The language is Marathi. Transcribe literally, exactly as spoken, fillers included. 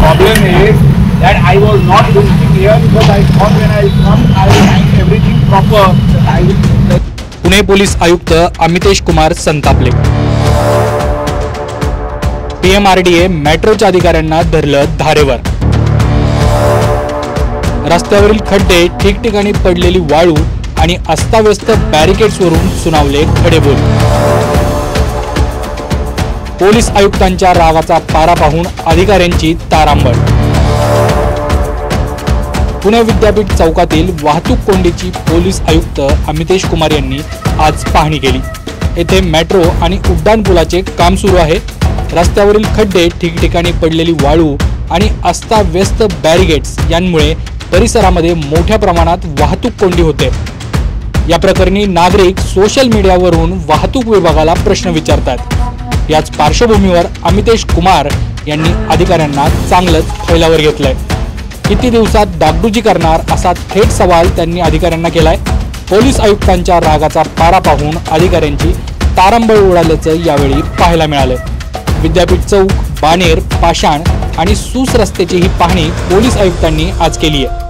problem is that I was not visiting here because I thought when I come I will find everything proper. That I will. Pune police आयुक्त अमितेश कुमार संतापले. पीएमआरडीए मेट्रोच्या अधिकाऱ्यांना धरलं धारेवर. रस्त्यावरील खड्डे, ठिकठिकाणी पडलेली वाळू आणि अस्ताव्यस्त बॅरिकेड्सवरून सुनावले खडेबोल. पोलीस आयुक्तांच्या रागाचा पारा पाहून अधिकाऱ्यांची तारांबळ. पुणे विद्यापीठ चौकातील वाहतूक कोंडीची पोलीस आयुक्त अमितेश कुमार यांनी आज पाहणी केली. येथे मेट्रो आणि उड्डाण पुलाचे काम सुरू आहे. रस्त्यावरील खड्डे, ठिकठिकाणी पडलेली वाळू आणि अस्ताव्यस्त बॅरिकेड्स यांमुळे परिसरामध्ये मोठ्या प्रमाणात वाहतूक कोंडी होते. या प्रकरणी नागरिक सोशल मीडियावरून वाहतूक विभागाला प्रश्न विचारतात. याच पार्श्वभूमीवर अमितेश कुमार यांनी अधिकाऱ्यांना चांगलंच फैलावर घेतलंय. किती दिवसात डागडुजी करणार असा थेट सवाल त्यांनी अधिकाऱ्यांना केलाय. पोलीस आयुक्तांच्या रागाचा पारा पाहून अधिकाऱ्यांची तारांबळ उडाल्याचं यावेळी पाहायला मिळालं. विद्यापीठ चौक, बाणेर, पाषाण आणि सूस रस्त्याची ही पाहणी पोलीस आयुक्तांनी आज केली आहे.